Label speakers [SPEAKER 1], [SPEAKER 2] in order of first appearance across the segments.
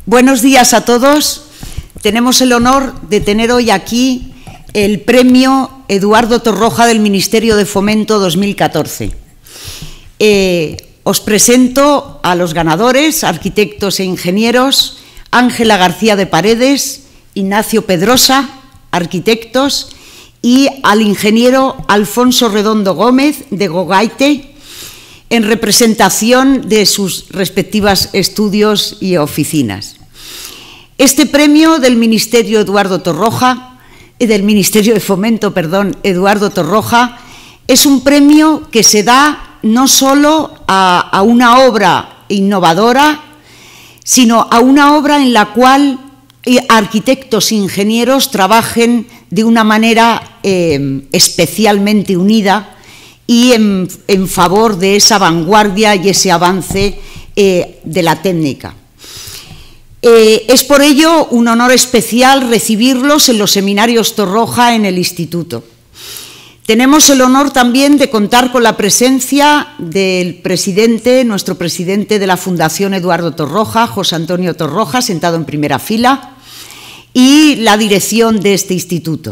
[SPEAKER 1] Buenos días a todos. Tenemos el honor de tener hoy aquí el Premio Eduardo Torroja del Ministerio de Fomento 2014. Os presento a los ganadores, arquitectos e ingenieros: Ángela García de Paredes, Ignacio Pedrosa, arquitectos, y al ingeniero Alfonso Redondo Gómez, de Gogaite, en representación de sus respectivos estudios y oficinas. Este premio del Ministerio Eduardo Torroja, del Ministerio de Fomento, perdón, Eduardo Torroja, es un premio que se da no solo a una obra innovadora, sino a una obra en la cual arquitectos e ingenieros trabajen de una manera especialmente unida y en favor de esa vanguardia y ese avance de la técnica. Es por ello un honor especial recibirlos en los seminarios Torroja en el Instituto. Tenemos el honor también de contar con la presencia del presidente, nuestro presidente de la Fundación Eduardo Torroja, José Antonio Torroja, sentado en primera fila, y la dirección de este instituto.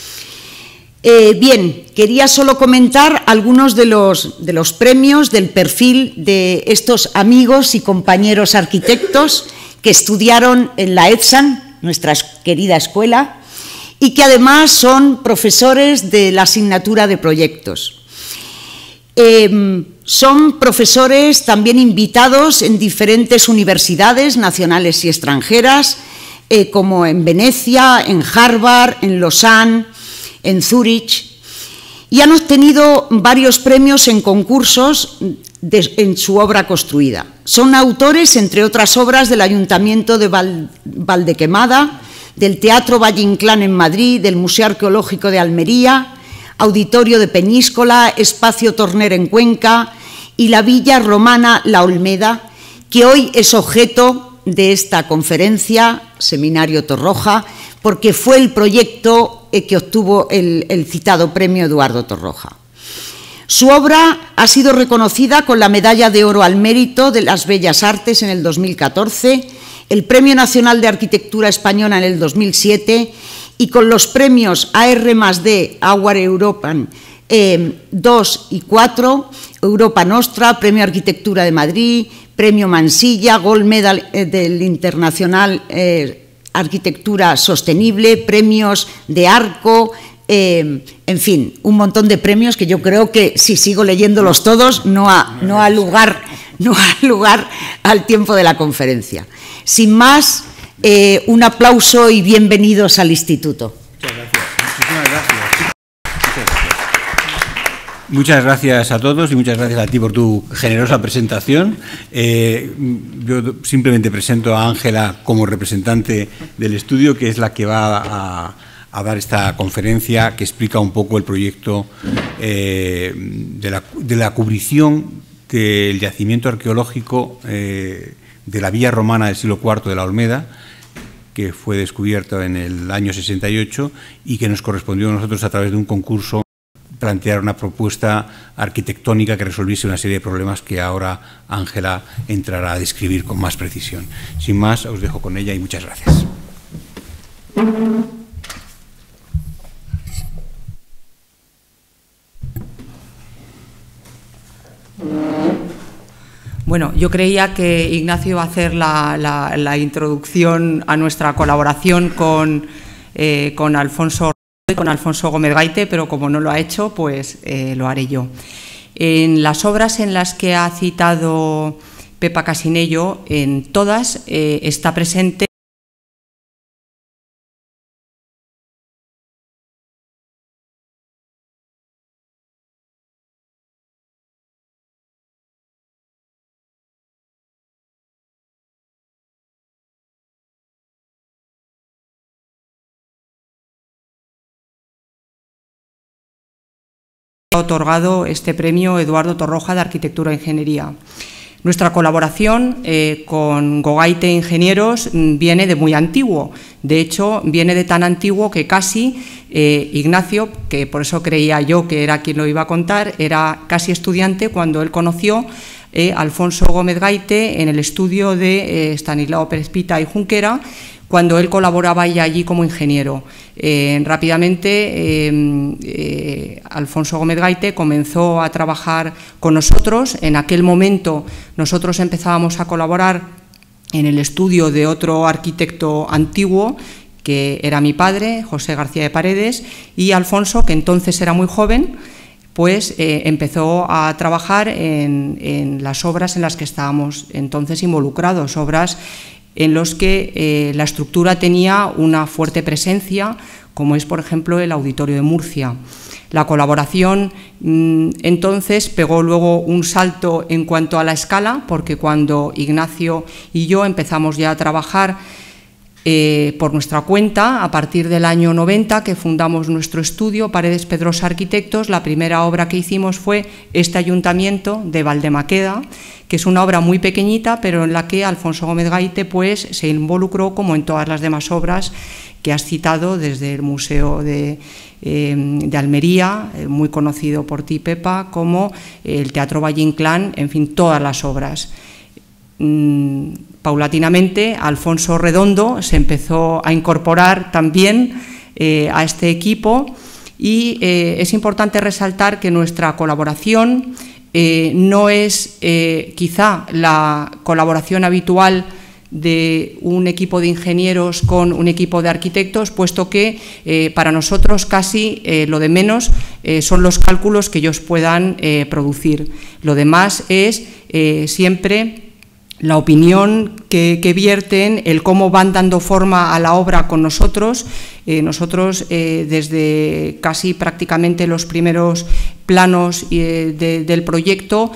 [SPEAKER 1] Bien, quería solo comentar algunos de los premios del perfil de estos amigos y compañeros arquitectos que estudiaron en la ETSAN, nuestra querida escuela, y que además son profesores de la asignatura de proyectos. Son profesores también invitados en diferentes universidades nacionales y extranjeras, como en Venecia, en Harvard, en Lausanne, en Zúrich, y han obtenido varios premios en concursos en su obra construida. Son autores, entre otras obras, del Ayuntamiento de Valdequemada, del Teatro Valle Inclán en Madrid, del Museo Arqueológico de Almería, Auditorio de Peñíscola, Espacio Torner en Cuenca y la Villa Romana La Olmeda, que hoy es objeto de esta conferencia, Seminario Torroja, porque fue el proyecto que obtuvo el citado Premio Eduardo Torroja. Su obra ha sido reconocida con la Medalla de Oro al Mérito de las Bellas Artes en el 2014, el Premio Nacional de Arquitectura Española en el 2007 y con los premios AR+D, Award European 2 y 4, Europa Nostra, Premio Arquitectura de Madrid, Premio Mansilla, Gold Medal del Internacional Arquitectura Sostenible, premios de Arco, en fin, un montón de premios que yo creo que si sigo leyéndolos todos no ha lugar al tiempo de la conferencia. Sin más, un aplauso y bienvenidos al Instituto.
[SPEAKER 2] Muchas gracias. Muchísimas gracias. Muchas gracias a todos y muchas gracias a ti por tu generosa presentación. Yo simplemente presento a Ángela como representante del estudio, que es la que va a dar esta conferencia que explica un poco el proyecto de la cubrición del yacimiento arqueológico de la Villa Romana del siglo IV de la Olmeda, que fue descubierto en el año 68 y que nos correspondió a nosotros a través de un concurso plantear una propuesta arquitectónica que resolviese una serie de problemas que ahora Ángela entrará a describir con más precisión. Sin más, os dejo con ella y muchas gracias.
[SPEAKER 3] Bueno, yo creía que Ignacio iba a hacer la introducción a nuestra colaboración con Alfonso y con Alfonso Gómez Gaite, pero como no lo ha hecho, pues lo haré yo. En las obras en las que ha citado Pepa Casinello, en todas está presente otorgado este premio Eduardo Torroja de Arquitectura e Ingeniería. Nuestra colaboración con Gogaite Ingenieros viene de muy antiguo. De hecho, viene de tan antiguo que casi Ignacio, que por eso creía yo que era quien lo iba a contar, era casi estudiante cuando él conoció Alfonso Gómez Gaite en el estudio de Estanislao Pérez Pita y Junquera, cuando él colaboraba ya allí como ingeniero. Rápidamente Alfonso Gómez Gaite comenzó a trabajar con nosotros. En aquel momento nosotros empezábamos a colaborar en el estudio de otro arquitecto antiguo, que era mi padre, José García de Paredes, y Alfonso, que entonces era muy joven, pues empezó a trabajar en las obras en las que estábamos entonces involucrados, obras en los que la estructura tenía una fuerte presencia, como es, por ejemplo, el Auditorio de Murcia. La colaboración entonces pegó luego un salto en cuanto a la escala, porque cuando Ignacio y yo empezamos ya a trabajar por nuestra cuenta, a partir del año 90, que fundamos nuestro estudio, Paredes Pedrosa Arquitectos, la primera obra que hicimos fue este ayuntamiento de Valdemaqueda, que es una obra muy pequeñita, pero en la que Alfonso Gómez Gaite pues, se involucró, como en todas las demás obras que has citado, desde el Museo de Almería, muy conocido por ti, Pepa, como el Teatro Valle Inclán, en fin, todas las obras. Paulatinamente, Alfonso Redondo se empezó a incorporar también a este equipo, y es importante resaltar que nuestra colaboración no es quizá la colaboración habitual de un equipo de ingenieros con un equipo de arquitectos, puesto que para nosotros casi lo de menos son los cálculos que ellos puedan producir. Lo demás es siempre la opinión que vierten, el cómo van dando forma a la obra con nosotros. Nosotros desde casi prácticamente los primeros planos del proyecto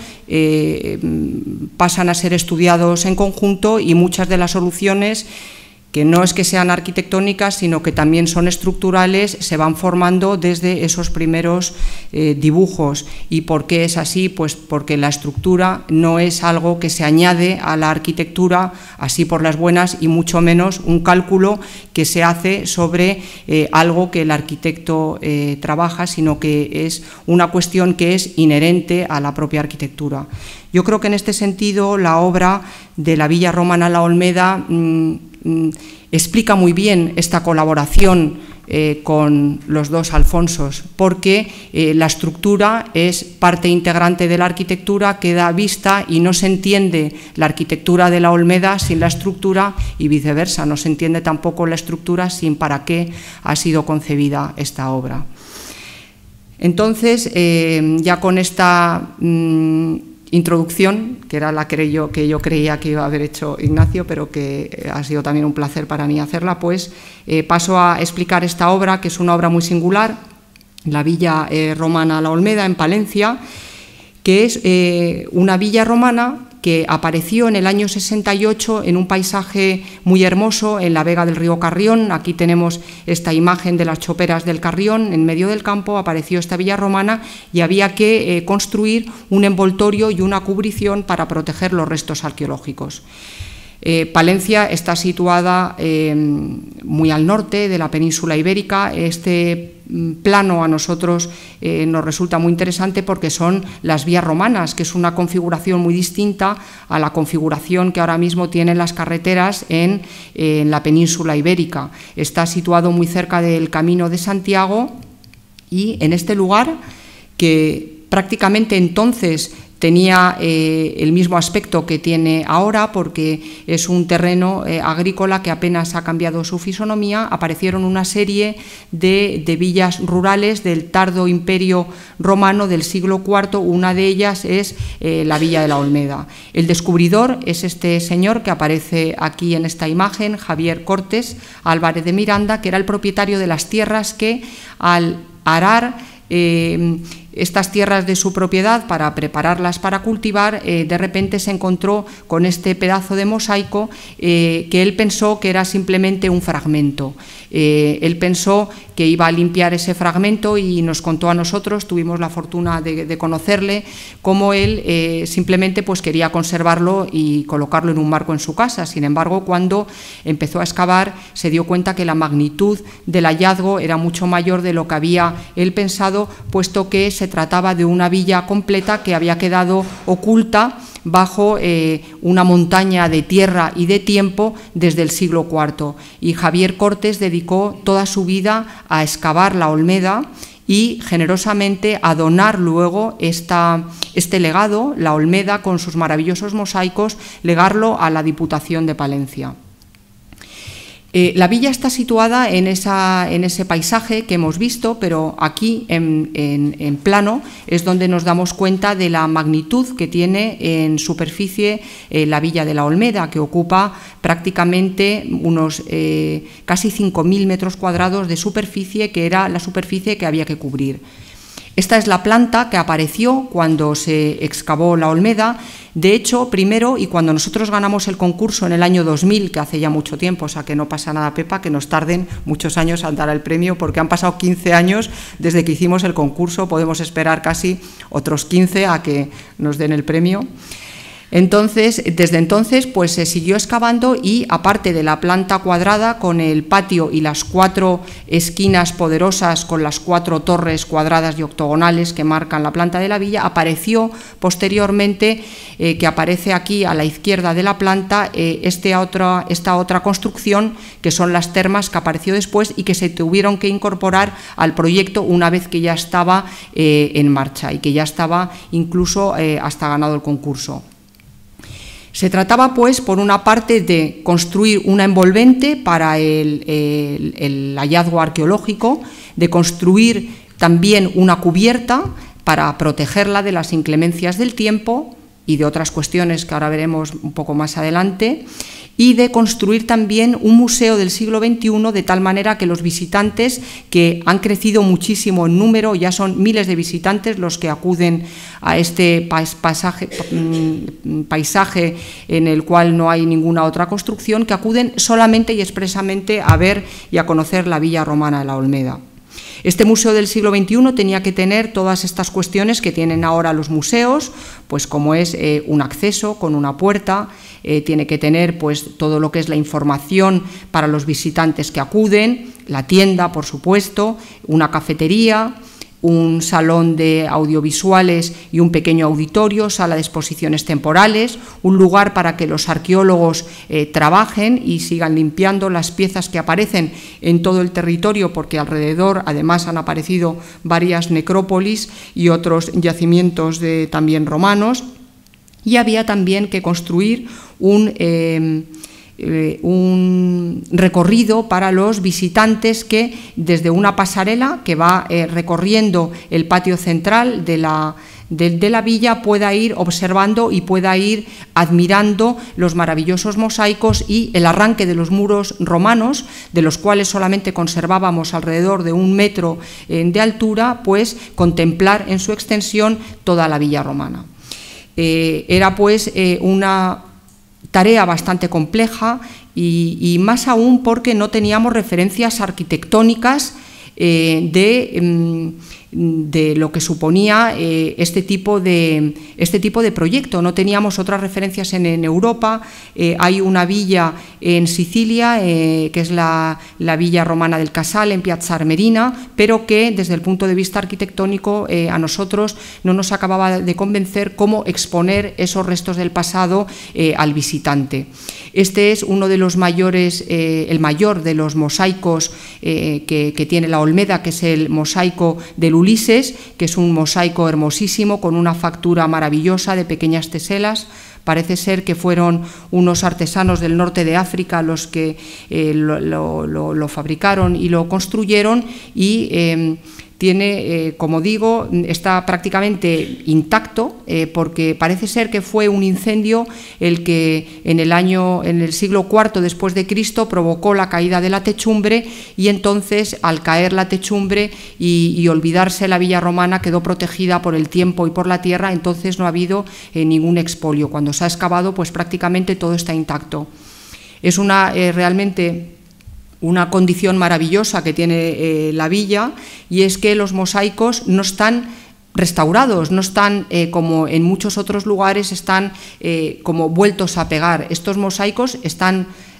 [SPEAKER 3] pasan a ser estudiados en conjunto, y muchas de las soluciones, que no es que sean arquitectónicas, sino que también son estructurales, se van formando desde esos primeros dibujos. ¿Y por qué es así? Pues porque la estructura no es algo que se añade a la arquitectura así por las buenas, y mucho menos un cálculo que se hace sobre algo que el arquitecto trabaja, sino que es una cuestión que es inherente a la propia arquitectura. Yo creo que en este sentido la obra de la Villa Romana La Olmeda explica muy bien esta colaboración con los dos Alfonsos, porque la estructura es parte integrante de la arquitectura que da vista, y no se entiende la arquitectura de la Olmeda sin la estructura, y viceversa, no se entiende tampoco la estructura sin para qué ha sido concebida esta obra. Entonces, ya con esta introducción, que era la que yo creía que iba a haber hecho Ignacio, pero que ha sido también un placer para mí hacerla, pues paso a explicar esta obra, que es una obra muy singular, la Villa Romana La Olmeda, en Palencia, que es una villa romana que apareció en el año 68 en un paisaje muy hermoso en la vega del río Carrión. Aquí tenemos esta imagen de las choperas del Carrión. En medio del campo apareció esta villa romana, y había que construir un envoltorio y una cubrición para proteger los restos arqueológicos. Palencia está situada muy al norte de la península ibérica. Este plano a nosotros nos resulta muy interesante porque son las vías romanas, que es una configuración muy distinta a la configuración que ahora mismo tienen las carreteras en la península ibérica. Está situado muy cerca del Camino de Santiago, y en este lugar, que prácticamente entonces tenía el mismo aspecto que tiene ahora, porque es un terreno agrícola que apenas ha cambiado su fisonomía, aparecieron una serie de villas rurales del tardo imperio romano del siglo IV. Una de ellas es la Villa de la Olmeda. El descubridor es este señor que aparece aquí en esta imagen, Javier Cortés Álvarez de Miranda, que era el propietario de las tierras que, al arar estas tierras de su propiedad para prepararlas para cultivar, de repente se encontró con este pedazo de mosaico que él pensó que era simplemente un fragmento. Él pensó que iba a limpiar ese fragmento, y nos contó a nosotros, tuvimos la fortuna de conocerle, cómo él simplemente pues quería conservarlo y colocarlo en un marco en su casa. Sin embargo, cuando empezó a excavar, se dio cuenta que la magnitud del hallazgo era mucho mayor de lo que había él pensado, puesto que se trataba de una villa completa que había quedado oculta bajo una montaña de tierra y de tiempo desde el siglo IV. Y Javier Cortes dedicó toda su vida a excavar la Olmeda y generosamente a donar luego este legado, la Olmeda con sus maravillosos mosaicos, legarlo a la Diputación de Palencia. La villa está situada en ese paisaje que hemos visto, pero aquí en plano es donde nos damos cuenta de la magnitud que tiene en superficie la villa de la Olmeda, que ocupa prácticamente unos casi 5.000 metros cuadrados de superficie, que era la superficie que había que cubrir. Esta es la planta que apareció cuando se excavó la Olmeda. De hecho, primero, y cuando nosotros ganamos el concurso en el año 2000, que hace ya mucho tiempo, o sea que no pasa nada, Pepa, que nos tarden muchos años en dar el premio, porque han pasado 15 años desde que hicimos el concurso, podemos esperar casi otros 15 a que nos den el premio. Entonces, desde entonces, pues se siguió excavando y, aparte de la planta cuadrada con el patio y las 4 esquinas poderosas con las 4 torres cuadradas y octogonales que marcan la planta de la villa, apareció posteriormente, que aparece aquí a la izquierda de la planta, esta otra construcción, que son las termas, que apareció después y que se tuvieron que incorporar al proyecto una vez que ya estaba en marcha y que ya estaba incluso hasta ganado el concurso. Se trataba, pues, por una parte de construir una envolvente para el hallazgo arqueológico, de construir también una cubierta para protegerla de las inclemencias del tiempo y de otras cuestiones que ahora veremos un poco más adelante, y de construir también un museo del siglo XXI, de tal manera que los visitantes, que han crecido muchísimo en número, ya son miles de visitantes los que acuden a este paisaje en el cual no hay ninguna otra construcción, que acuden solamente y expresamente a ver y a conocer la villa romana de la Olmeda. Este museo del siglo XXI tenía que tener todas estas cuestiones que tienen ahora los museos, pues como es un acceso con una puerta, tiene que tener pues todo lo que es la información para los visitantes que acuden, la tienda, por supuesto, una cafetería, un salón de audiovisuales y un pequeño auditorio, sala de exposiciones temporales, un lugar para que los arqueólogos trabajen y sigan limpiando las piezas que aparecen en todo el territorio, porque alrededor además han aparecido varias necrópolis y otros yacimientos también romanos, y había también que construir un recorrido para los visitantes que desde una pasarela que va recorriendo el patio central de la villa pueda ir observando y pueda ir admirando los maravillosos mosaicos y el arranque de los muros romanos, de los cuales solamente conservábamos alrededor de 1 metro de altura, pues contemplar en su extensión toda la villa romana. Era pues una tarea bastante compleja y más aún porque no teníamos referencias arquitectónicas de lo que suponía este tipo de proyecto. No teníamos otras referencias en Europa. Hay una villa en Sicilia, que es la villa romana del Casal, en Piazza Armerina, pero que desde el punto de vista arquitectónico a nosotros no nos acababa de convencer cómo exponer esos restos del pasado al visitante. Este es uno de los mayores, el mayor de los mosaicos que tiene la Olmeda, que es el mosaico del Ulises, que es un mosaico hermosísimo con una factura maravillosa de pequeñas teselas. Parece ser que fueron unos artesanos del norte de África los que lo fabricaron y lo construyeron, y tiene, como digo, está prácticamente intacto, porque parece ser que fue un incendio el que en el siglo IV después de Cristo provocó la caída de la techumbre, y entonces al caer la techumbre y olvidarse la villa romana quedó protegida por el tiempo y por la tierra. Entonces no ha habido ningún expolio. Cuando se ha excavado, pues prácticamente todo está intacto. Es realmente una condición maravillosa que tiene la villa, y es que los mosaicos no están restaurados, no están como en muchos otros lugares, están como vueltos a pegar. Estos mosaicos están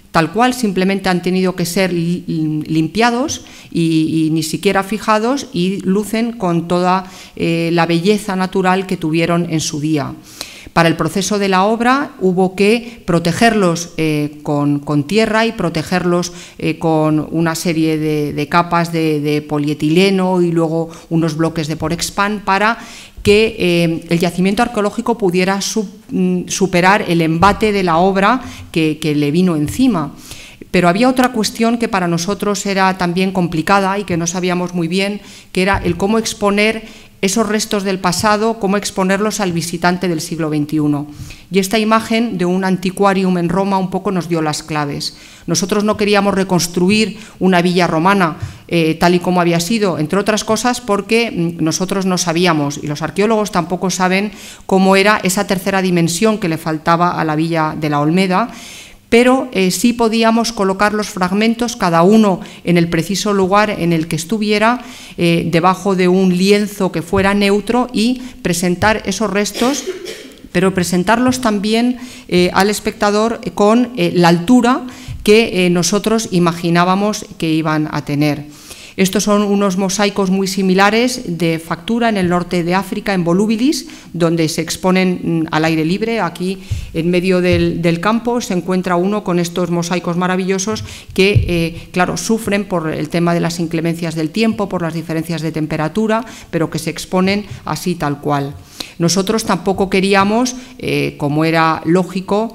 [SPEAKER 3] tal cual, simplemente han tenido que ser limpiados y ni siquiera fijados, y lucen con toda la belleza natural que tuvieron en su día. Para el proceso de la obra hubo que protegerlos con tierra y protegerlos con una serie de capas de polietileno y luego unos bloques de Porexpan para que el yacimiento arqueológico pudiera superar el embate de la obra que le vino encima. Pero había otra cuestión que para nosotros era también complicada y que no sabíamos muy bien, que era el cómo exponer esos restos del pasado, cómo exponerlos al visitante del siglo XXI. Y esta imagen de un antiquarium en Roma un poco nos dio las claves. Nosotros no queríamos reconstruir una villa romana tal y como había sido, entre otras cosas porque nosotros no sabíamos, y los arqueólogos tampoco saben, cómo era esa tercera dimensión que le faltaba a la villa de la Olmeda, pero sí podíamos colocar los fragmentos, cada uno en el preciso lugar en el que estuviera, debajo de un lienzo que fuera neutro, y presentar esos restos, pero presentarlos también al espectador con la altura que nosotros imaginábamos que iban a tener. Estos son unos mosaicos muy similares de factura en el norte de África, en Volubilis, donde se exponen al aire libre. Aquí, en medio del campo, se encuentra uno con estos mosaicos maravillosos que, claro, sufren por el tema de las inclemencias del tiempo, por las diferencias de temperatura, pero que se exponen así tal cual. Nosotros tampoco queríamos, como era lógico,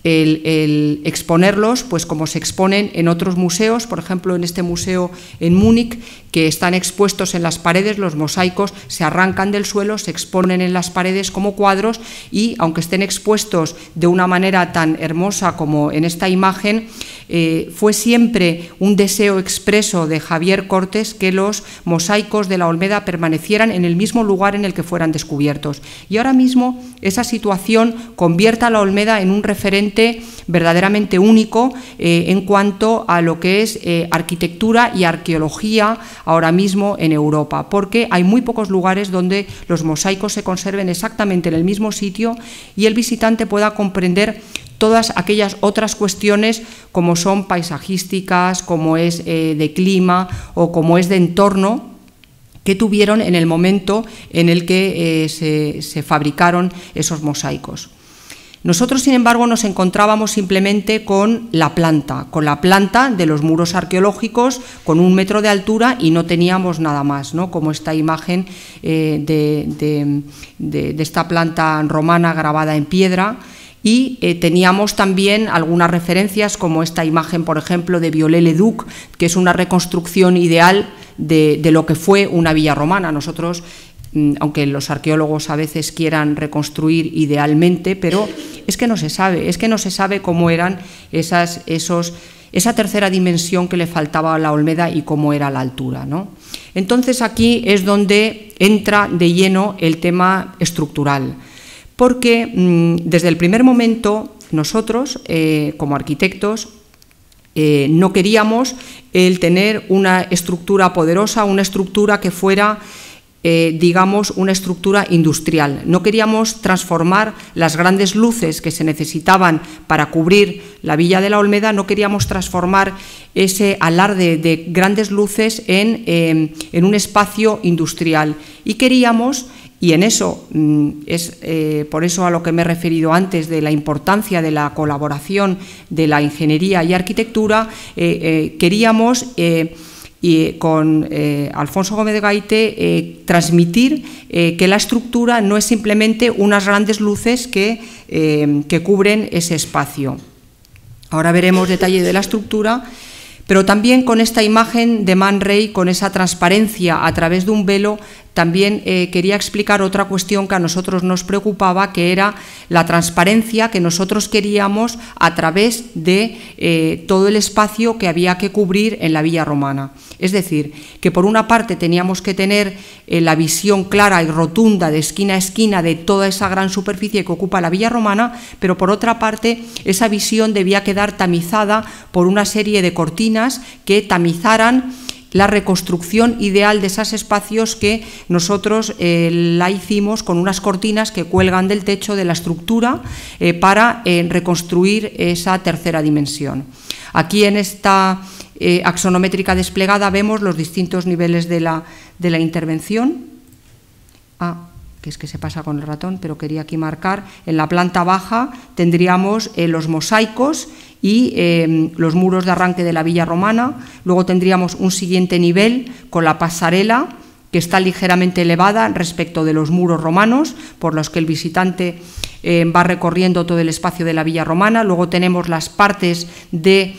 [SPEAKER 3] el exponerlos pues como se exponen en otros museos, por ejemplo en este museo en Múnich, que están expuestos en las paredes, los mosaicos se arrancan del suelo, se exponen en las paredes como cuadros, y aunque estén expuestos de una manera tan hermosa como en esta imagen, fue siempre un deseo expreso de Javier Cortés que los mosaicos de la Olmeda permanecieran en el mismo lugar en el que fueran descubiertos. Y ahora mismo esa situación convierte a la Olmeda en un referente verdaderamente único en cuanto a lo que es arquitectura y arqueología ahora mismo en Europa, porque hay muy pocos lugares donde los mosaicos se conserven exactamente en el mismo sitio y el visitante pueda comprender todas aquellas otras cuestiones como son paisajísticas, como es de clima o como es de entorno, que tuvieron en el momento en el que se fabricaron esos mosaicos. Nosotros, sin embargo, nos encontrábamos simplemente con la planta de los muros arqueológicos, con 1 metro de altura, y no teníamos nada más, ¿no? Como esta imagen de esta planta romana grabada en piedra. Y teníamos también algunas referencias, como esta imagen, por ejemplo, de Viollet-le-Duc, que es una reconstrucción ideal de lo que fue una villa romana. Nosotros, aunque los arqueólogos a veces quieran reconstruir idealmente, pero es que no se sabe cómo eran esa tercera dimensión que le faltaba a la Olmeda y cómo era la altura, ¿no? Entonces aquí es donde entra de lleno el tema estructural, porque desde el primer momento nosotros, como arquitectos, no queríamos el tener una estructura poderosa, una estructura que fuera, digamos, una estructura industrial. No queríamos transformar las grandes luces que se necesitaban para cubrir la villa de la Olmeda, no queríamos transformar ese alarde de grandes luces en un espacio industrial, y queríamos, y en eso es por eso a lo que me he referido antes de la importancia de la colaboración de la ingeniería y arquitectura, queríamos y con Alfonso Gómez de Gaite transmitir que la estructura no es simplemente unas grandes luces que cubren ese espacio. Ahora veremos detalle de la estructura, pero también con esta imagen de Man Ray, con esa transparencia a través de un velo, también quería explicar otra cuestión que a nosotros nos preocupaba, que era la transparencia que nosotros queríamos a través de todo el espacio que había que cubrir en la villa romana. Es decir, que por una parte teníamos que tener la visión clara y rotunda de esquina a esquina de toda esa gran superficie que ocupa la villa romana, pero por otra parte esa visión debía quedar tamizada por una serie de cortinas que tamizaran la reconstrucción ideal de esos espacios, que nosotros la hicimos con unas cortinas que cuelgan del techo de la estructura para reconstruir esa tercera dimensión. Aquí en esta axonométrica desplegada vemos los distintos niveles de la intervención. Que es que se pasa con el ratón, pero quería aquí marcar. En la planta baja tendríamos los mosaicos y los muros de arranque de la villa romana. Luego tendríamos un siguiente nivel con la pasarela, que está ligeramente elevada respecto de los muros romanos, por los que el visitante va recorriendo todo el espacio de la villa romana. Luego tenemos las partes de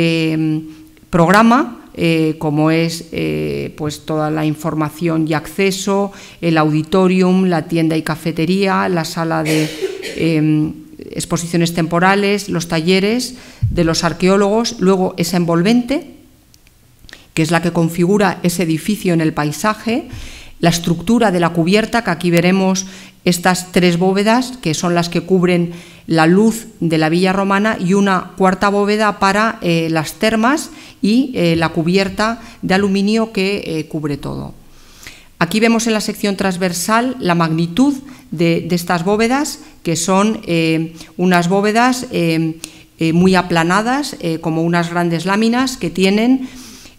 [SPEAKER 3] programa, como es pues toda la información y acceso, el auditorium, la tienda y cafetería, la sala de exposiciones temporales, los talleres de los arqueólogos. Luego esa envolvente, que es la que configura ese edificio en el paisaje, la estructura de la cubierta, que aquí veremos estas 3 bóvedas, que son las que cubren la luz de la villa romana, y una cuarta bóveda para las termas y la cubierta de aluminio que cubre todo. Aquí vemos en la sección transversal la magnitud de estas bóvedas, que son unas bóvedas muy aplanadas, como unas grandes láminas que tienen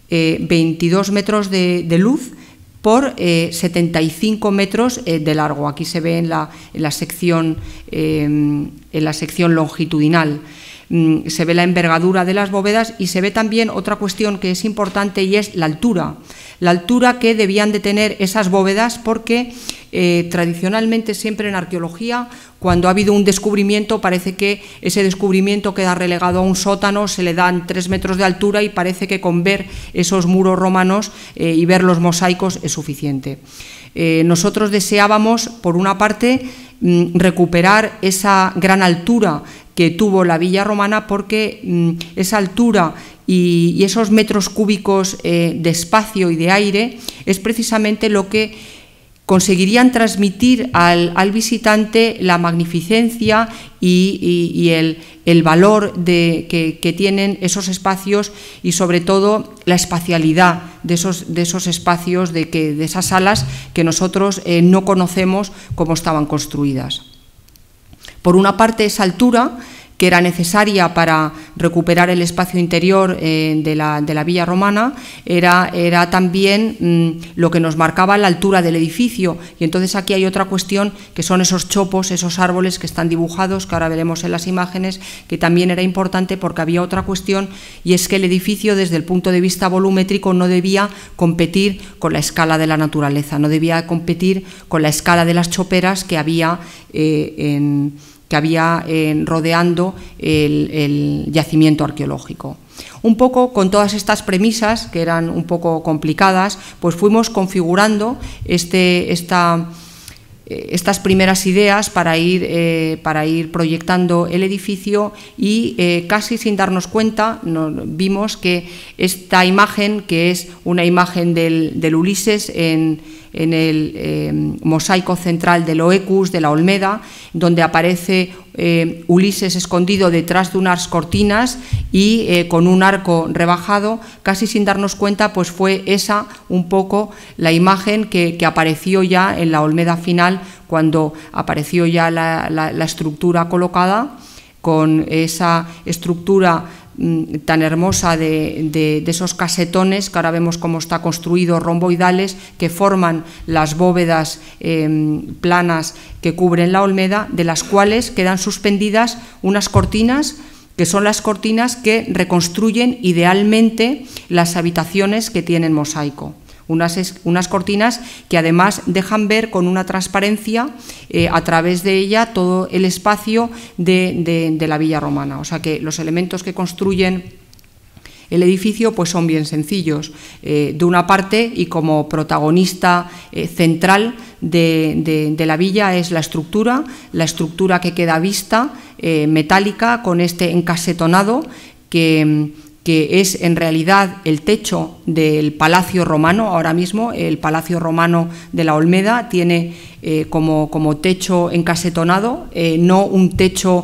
[SPEAKER 3] 22 metros de luz por 75 metros de largo. Aquí se ve en la sección longitudinal. Se ve la envergadura de las bóvedas y se ve también otra cuestión que es importante, y es la altura. La altura que debían de tener esas bóvedas, porque tradicionalmente siempre en arqueología, cuando ha habido un descubrimiento, parece que ese descubrimiento queda relegado a un sótano, se le dan 3 metros de altura y parece que con ver esos muros romanos y ver los mosaicos es suficiente. Nosotros deseábamos, por una parte, recuperar esa gran altura que tuvo la villa romana, porque esa altura y esos metros cúbicos de espacio y de aire es precisamente lo que conseguirían transmitir al visitante la magnificencia y el valor que tienen esos espacios, y sobre todo la espacialidad de esos espacios, de esas salas que nosotros no conocemos cómo estaban construidas. Por una parte, esa altura que era necesaria para recuperar el espacio interior de la villa romana, era también lo que nos marcaba la altura del edificio. Y entonces aquí hay otra cuestión, que son esos chopos, esos árboles que están dibujados, que ahora veremos en las imágenes, que también era importante, porque había otra cuestión, y es que el edificio, desde el punto de vista volumétrico, no debía competir con la escala de la naturaleza, no debía competir con la escala de las choperas que había rodeando el yacimiento arqueológico. Un poco con todas estas premisas, que eran un poco complicadas, pues fuimos configurando estas primeras ideas para ir proyectando el edificio, y casi sin darnos cuenta vimos que esta imagen, que es una imagen del Ulises en el mosaico central del Oecus, de la Olmeda, donde aparece Ulises escondido detrás de unas cortinas y con un arco rebajado, casi sin darnos cuenta, pues fue esa un poco la imagen que apareció ya en la Olmeda final, cuando apareció ya la estructura colocada, con esa estructura tan hermosa de esos casetones, que ahora vemos cómo está construido, romboidales, que forman las bóvedas planas que cubren la Olmeda, de las cuales quedan suspendidas unas cortinas, que son las cortinas que reconstruyen idealmente las habitaciones que tienen mosaico. Unas cortinas que además dejan ver con una transparencia a través de ella todo el espacio de la villa romana. O sea que los elementos que construyen el edificio pues son bien sencillos. De una parte, y como protagonista central de la villa, es la estructura que queda a vista, metálica, con este encasetonado que es en realidad el techo del Palacio Romano. Ahora mismo el Palacio Romano de la Olmeda tiene como techo encasetonado, no un techo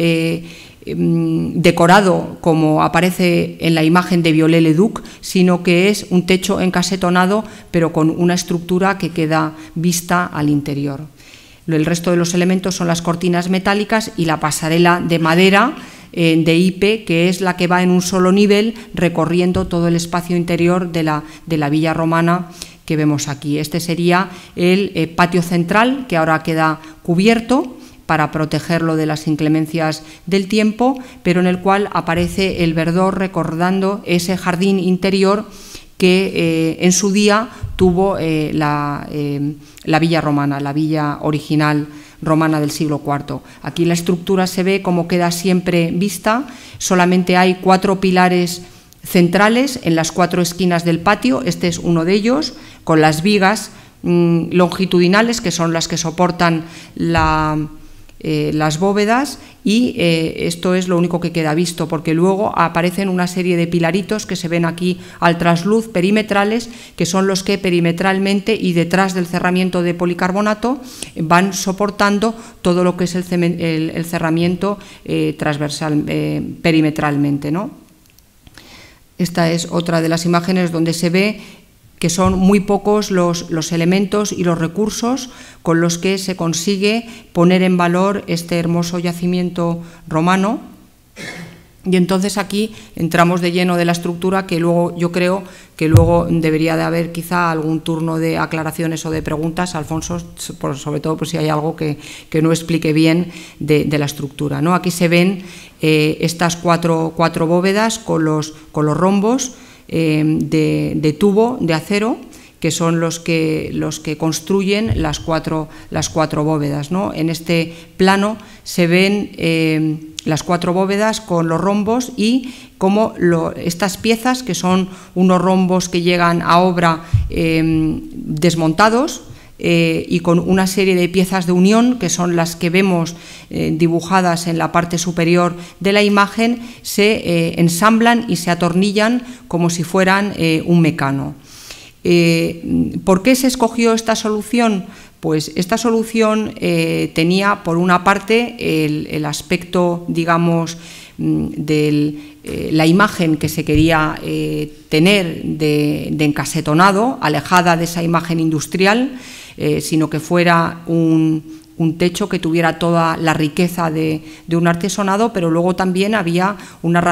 [SPEAKER 3] decorado como aparece en la imagen de Viollet-le-Duc, sino que es un techo encasetonado, pero con una estructura que queda vista al interior. El resto de los elementos son las cortinas metálicas y la pasarela de madera de IPE, que es la que va en un solo nivel recorriendo todo el espacio interior de la villa romana que vemos aquí. Este sería el patio central, que ahora queda cubierto para protegerlo de las inclemencias del tiempo, pero en el cual aparece el verdor recordando ese jardín interior que en su día tuvo la villa romana, la villa original romana del siglo IV. Aquí la estructura se ve como queda siempre vista, solamente hay 4 pilares centrales en las 4 esquinas del patio, este es uno de ellos, con las vigas longitudinales, que son las que soportan las bóvedas, y esto es lo único que queda visto, porque luego aparecen una serie de pilaritos que se ven aquí al trasluz, perimetrales, que son los que perimetralmente y detrás del cerramiento de policarbonato van soportando todo lo que es el cerramiento transversal, perimetralmente, ¿no? Esta es otra de las imágenes donde se ve que son muy pocos los elementos y los recursos con los que se consigue poner en valor este hermoso yacimiento romano. Y entonces aquí entramos de lleno de la estructura, que luego yo creo que luego debería de haber quizá algún turno de aclaraciones o de preguntas, Alfonso, sobre todo por si hay algo que no explique bien de la estructura, ¿no? Aquí se ven estas cuatro bóvedas con los rombos de tubo de acero, que son los que construyen las cuatro bóvedas, ¿no? En este plano se ven las 4 bóvedas con los rombos y como estas piezas, que son unos rombos que llegan a obra desmontados, y con una serie de piezas de unión, que son las que vemos dibujadas en la parte superior de la imagen, se ensamblan y se atornillan como si fueran un mecano. ¿Por qué se escogió esta solución? Pues esta solución tenía, por una parte, el aspecto, digamos, de la imagen que se quería tener de encasetonado, alejada de esa imagen industrial, sino que fuera un techo que tuviera toda la riqueza de un artesonado, pero luego también había unas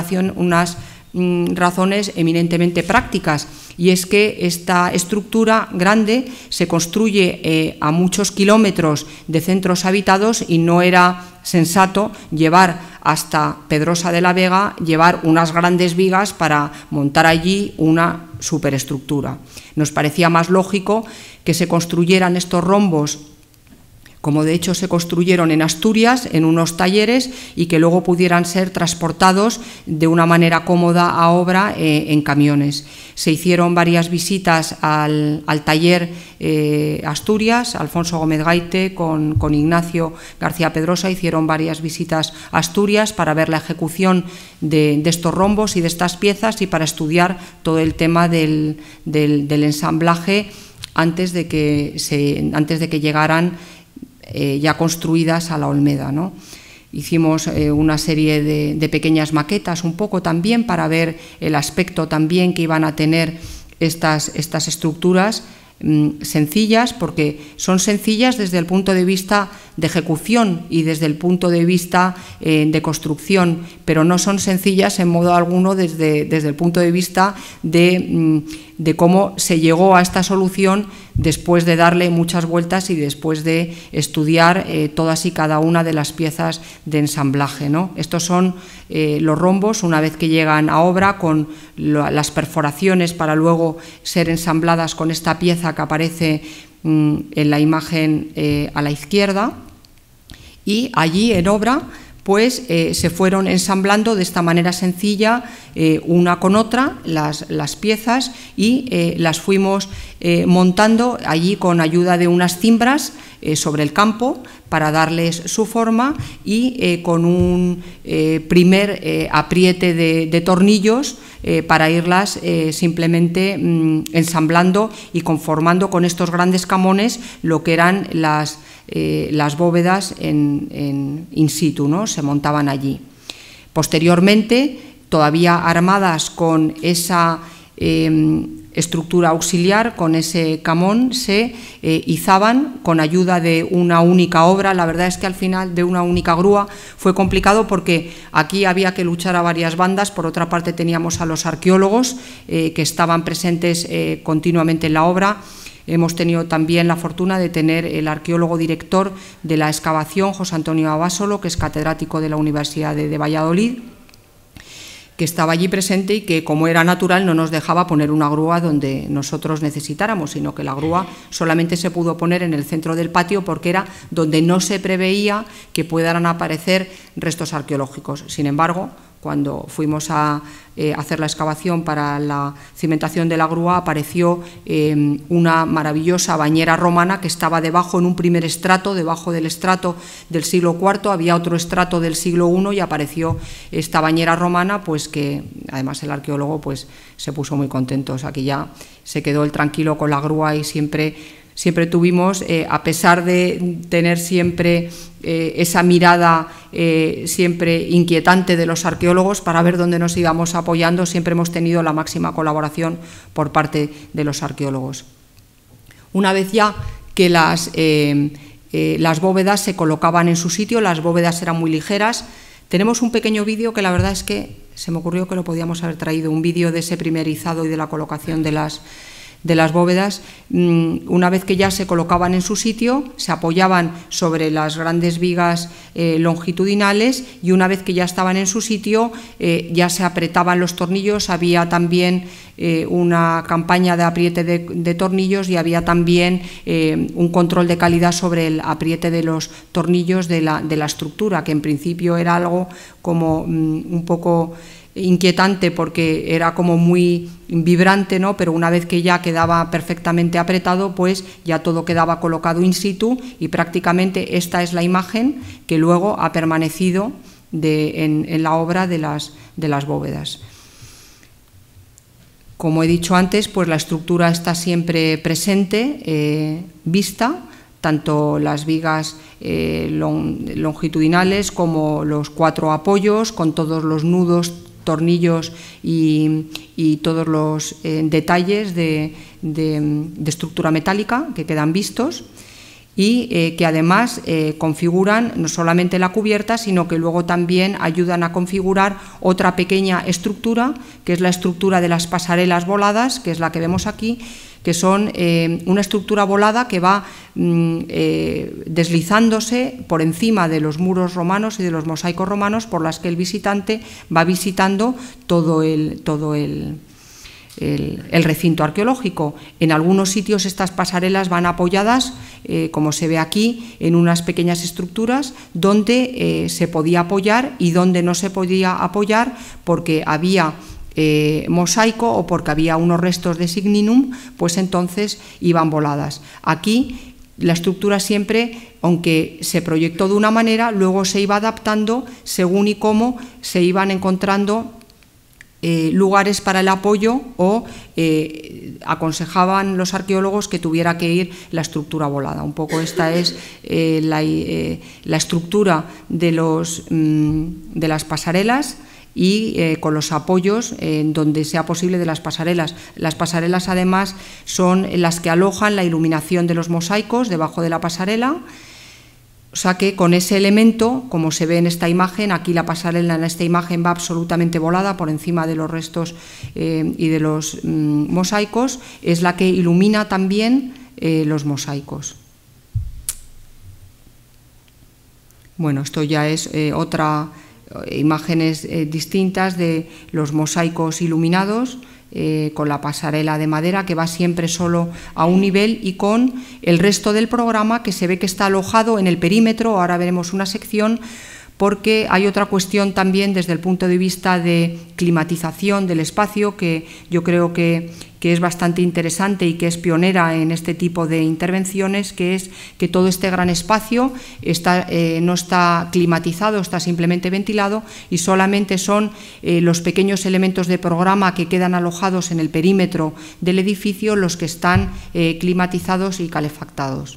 [SPEAKER 3] razones eminentemente prácticas, y es que esta estructura grande se construye a muchos kilómetros de centros habitados y no era sensato llevar hasta Pedrosa de la Vega, llevar unas grandes vigas para montar allí una superestructura. Nos parecía más lógico que se construyeran estos rombos, como de hecho se construyeron en Asturias, en unos talleres, y que luego pudieran ser transportados de una manera cómoda a obra en camiones. Se hicieron varias visitas al taller Asturias, Alfonso Gómez Gaite con Ignacio García Pedrosa hicieron varias visitas a Asturias para ver la ejecución de estos rombos y de estas piezas, y para estudiar todo el tema del ensamblaje antes de que llegaran ya construidas a la Olmeda, ¿no? Hicimos una serie de pequeñas maquetas un poco también para ver el aspecto también que iban a tener estas estructuras, sencillas, porque son sencillas desde el punto de vista de ejecución y desde el punto de vista de construcción, pero no son sencillas en modo alguno desde el punto de vista de cómo se llegó a esta solución después de darle muchas vueltas y después de estudiar todas y cada una de las piezas de ensamblaje, ¿no? Estos son los rombos una vez que llegan a obra, con las perforaciones para luego ser ensambladas con esta pieza que aparece en la imagen a la izquierda, y allí en obra pues se fueron ensamblando de esta manera sencilla una con otra las piezas, y las fuimos montando allí con ayuda de unas cimbras sobre el campo para darles su forma, y con un primer apriete de tornillos para irlas simplemente ensamblando y conformando con estos grandes camones lo que eran las bóvedas in situ, ¿no? Se montaban allí. Posteriormente, todavía armadas con esa estructura auxiliar, con ese camón, se izaban con ayuda de una única obra. La verdad es que al final de una única grúa fue complicado porque aquí había que luchar a varias bandas. Por otra parte teníamos a los arqueólogos que estaban presentes continuamente en la obra. Hemos tenido también la fortuna de tener el arqueólogo director de la excavación, José Antonio Abasolo, que es catedrático de la Universidad de Valladolid, que estaba allí presente y que, como era natural, no nos dejaba poner una grúa donde nosotros necesitáramos, sino que la grúa solamente se pudo poner en el centro del patio porque era donde no se preveía que puedan aparecer restos arqueológicos. Sin embargo, cuando fuimos a hacer la excavación para la cimentación de la grúa, apareció una maravillosa bañera romana que estaba debajo, en un primer estrato, debajo del estrato del siglo IV, había otro estrato del siglo I y apareció esta bañera romana, pues que además el arqueólogo pues se puso muy contento. O sea, que ya se quedó él tranquilo con la grúa y siempre tuvimos, a pesar de tener siempre esa mirada siempre inquietante de los arqueólogos para ver dónde nos íbamos apoyando, siempre hemos tenido la máxima colaboración por parte de los arqueólogos. Una vez ya que las bóvedas se colocaban en su sitio, las bóvedas eran muy ligeras. Tenemos un pequeño vídeo que la verdad es que se me ocurrió que lo podíamos haber traído, un vídeo de ese primer izado y de la colocación de las bóvedas. Una vez que ya se colocaban en su sitio, se apoyaban sobre las grandes vigas longitudinales y una vez que ya estaban en su sitio ya se apretaban los tornillos. Había también una campaña de apriete de tornillos y había también un control de calidad sobre el apriete de los tornillos de la estructura, que en principio era algo como un poco inquietante porque era como muy vibrante, ¿no? Pero una vez que ya quedaba perfectamente apretado, pues ya todo quedaba colocado in situ y prácticamente esta es la imagen que luego ha permanecido en la obra de las bóvedas. Como he dicho antes, pues la estructura está siempre presente, vista, tanto las vigas longitudinales como los 4 apoyos, con todos los nudos, tornillos y todos los detalles de estructura metálica que quedan vistos y que además configuran no solamente la cubierta, sino que luego también ayudan a configurar otra pequeña estructura, que es la estructura de las pasarelas voladas, que es la que vemos aquí, que son una estructura volada que va deslizándose por encima de los muros romanos y de los mosaicos romanos, por las que el visitante va visitando todo el recinto arqueológico. En algunos sitios estas pasarelas van apoyadas, como se ve aquí, en unas pequeñas estructuras donde se podía apoyar y donde no se podía apoyar porque había mosaico o porque había unos restos de signinum, pues entonces iban voladas. Aquí la estructura siempre, aunque se proyectó de una manera, luego se iba adaptando según y cómo se iban encontrando lugares para el apoyo o aconsejaban los arqueólogos que tuviera que ir la estructura volada. Un poco esta es la estructura de las pasarelas y con los apoyos en donde sea posible de las pasarelas. Las pasarelas además son las que alojan la iluminación de los mosaicos debajo de la pasarela, o sea que con ese elemento, como se ve en esta imagen, aquí la pasarela en esta imagen va absolutamente volada por encima de los restos y de los mosaicos, es la que ilumina también los mosaicos. Bueno, esto ya es imágenes distintas de los mosaicos iluminados con la pasarela de madera que va siempre solo a un nivel y con el resto del programa que se ve que está alojado en el perímetro. Ahora veremos una sección porque hay otra cuestión también desde el punto de vista de climatización del espacio que yo creo que es bastante interesante y que es pionera en este tipo de intervenciones, que es que todo este gran espacio no está climatizado, está simplemente ventilado y solamente son los pequeños elementos de programa que quedan alojados en el perímetro del edificio los que están climatizados y calefactados.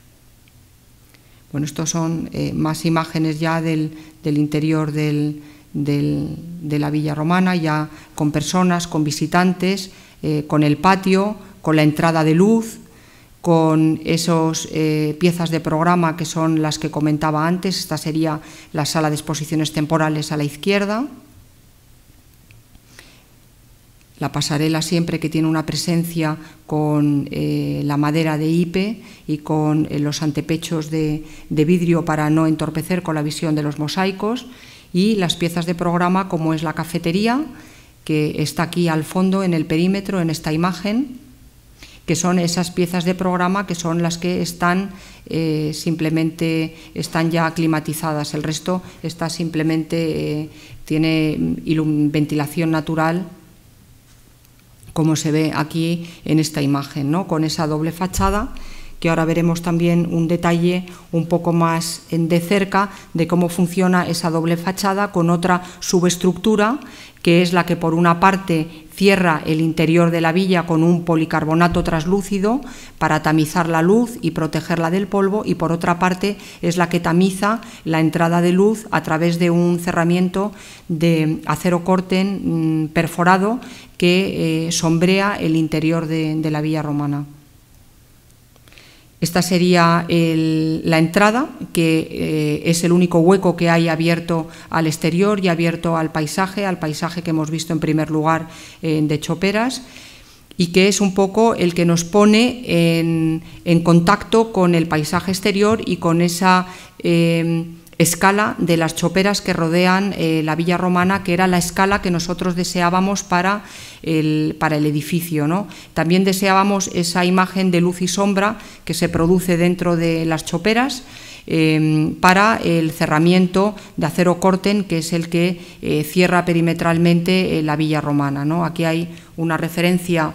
[SPEAKER 3] Bueno, estos son más imágenes ya del interior del de la villa romana, ya con personas, con visitantes, con el patio, con la entrada de luz, con esas piezas de programa que son las que comentaba antes. Esta sería la sala de exposiciones temporales a la izquierda. La pasarela siempre que tiene una presencia con la madera de hipe y con los antepechos de vidrio para no entorpecer con la visión de los mosaicos, y las piezas de programa como es la cafetería, que está aquí al fondo en el perímetro, en esta imagen, que son esas piezas de programa que son las que están simplemente están ya climatizadas. El resto está simplemente tiene ventilación natural, como se ve aquí en esta imagen, ¿no? Con esa doble fachada, que ahora veremos también un detalle un poco más de cerca de cómo funciona esa doble fachada con otra subestructura, que es la que por una parte cierra el interior de la villa con un policarbonato translúcido para tamizar la luz y protegerla del polvo, y por otra parte es la que tamiza la entrada de luz a través de un cerramiento de acero corten perforado que sombrea el interior de la villa romana. Esta sería la entrada, que es el único hueco que hay abierto al exterior y abierto al paisaje que hemos visto en primer lugar de Choperas, y que es un poco el que nos pone en contacto con el paisaje exterior y con esa escala de las choperas que rodean la villa romana, que era la escala que nosotros deseábamos para el edificio, ¿no? También deseábamos esa imagen de luz y sombra que se produce dentro de las choperas para el cerramiento de acero corten, que es el que cierra perimetralmente la villa romana, ¿no? Aquí hay una referencia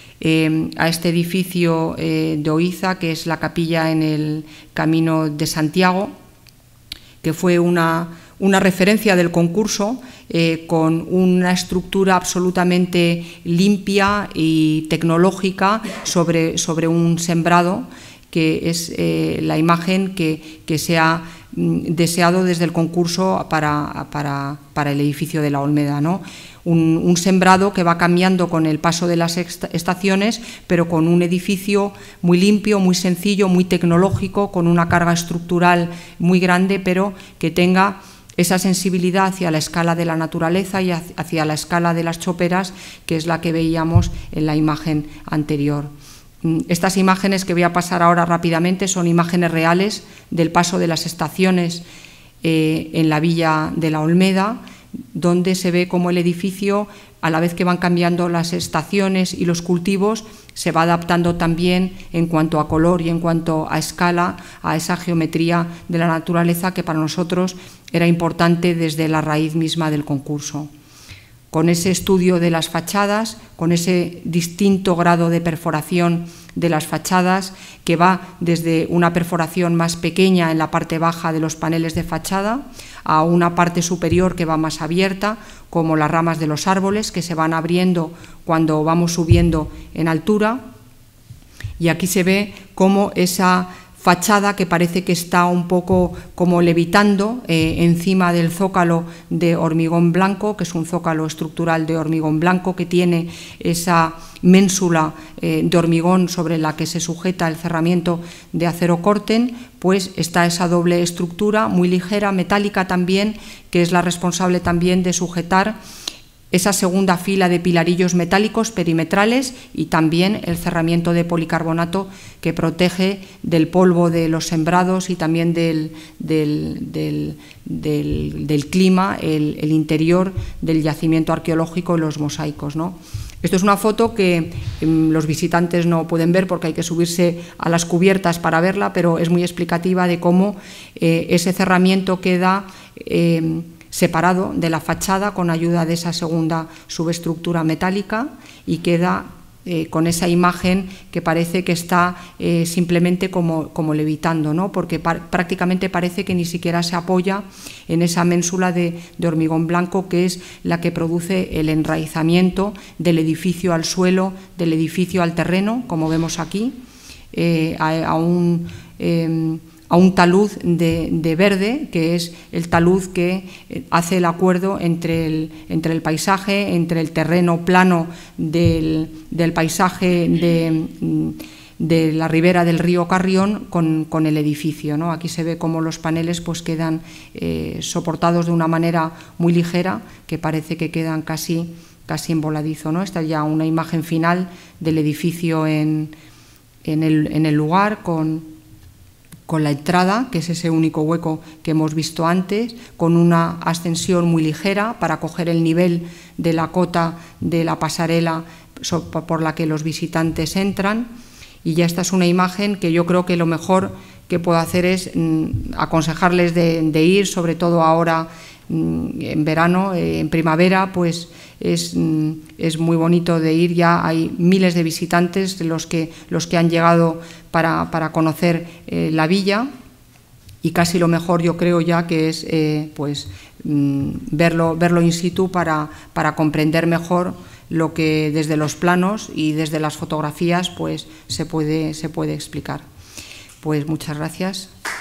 [SPEAKER 3] a este edificio de Oiza, que es la capilla en el Camino de Santiago, que fue una referencia del concurso, con una estructura absolutamente limpia y tecnológica sobre un sembrado, que es la imagen que se ha deseado desde el concurso para el edificio de la Olmeda, ¿no? Un sembrado que va cambiando con el paso de las estaciones, pero con un edificio muy limpio, muy sencillo, muy tecnológico, con una carga estructural muy grande, pero que tenga esa sensibilidad hacia la escala de la naturaleza y hacia la escala de las choperas, que es la que veíamos en la imagen anterior. Estas imágenes que voy a pasar ahora rápidamente son imágenes reales del paso de las estaciones en la villa de la Olmeda, donde se ve cómo el edificio, a la vez que van cambiando las estaciones y los cultivos, se va adaptando también en cuanto a color y en cuanto a escala a esa geometría de la naturaleza que para nosotros era importante desde la raíz misma del concurso. Con ese estudio de las fachadas, con ese distinto grado de perforación de las fachadas, que va desde una perforación más pequeña en la parte baja de los paneles de fachada a una parte superior que va más abierta, como las ramas de los árboles que se van abriendo cuando vamos subiendo en altura. Y aquí se ve cómo esa fachada, que parece que está un poco como levitando encima del zócalo de hormigón blanco, que es un zócalo estructural de hormigón blanco que tiene esa ménsula de hormigón sobre la que se sujeta el cerramiento de acero corten, pues está esa doble estructura muy ligera, metálica también, que es la responsable también de sujetar esa segunda fila de pilarillos metálicos perimetrales y también el cerramiento de policarbonato que protege del polvo de los sembrados y también del clima el interior del yacimiento arqueológico y los mosaicos, ¿no? Esto es una foto que los visitantes no pueden ver porque hay que subirse a las cubiertas para verla, pero es muy explicativa de cómo ese cerramiento queda separado de la fachada con ayuda de esa segunda subestructura metálica y queda con esa imagen que parece que está simplemente como levitando, ¿no? Porque prácticamente parece que ni siquiera se apoya en esa ménsula de hormigón blanco, que es la que produce el enraizamiento del edificio al suelo, del edificio al terreno, como vemos aquí, un talud de verde, que es el talud que hace el acuerdo entre el paisaje, entre el terreno plano del paisaje de la ribera del río Carrión con el edificio, ¿no? Aquí se ve cómo los paneles pues quedan soportados de una manera muy ligera, que parece que quedan casi en voladizo, ¿no? Esta es ya una imagen final del edificio en el lugar, con la entrada, que es ese único hueco que hemos visto antes, con una ascensión muy ligera para coger el nivel de la cota de la pasarela por la que los visitantes entran. Y ya esta es una imagen que yo creo que lo mejor que puedo hacer es aconsejarles de ir, sobre todo ahora en verano, en primavera, pues es muy bonito de ir. Ya hay miles de visitantes, los que han llegado para conocer la villa, y casi lo mejor yo creo ya que es verlo in situ para comprender mejor lo que desde los planos y desde las fotografías pues se puede explicar. Pues muchas gracias.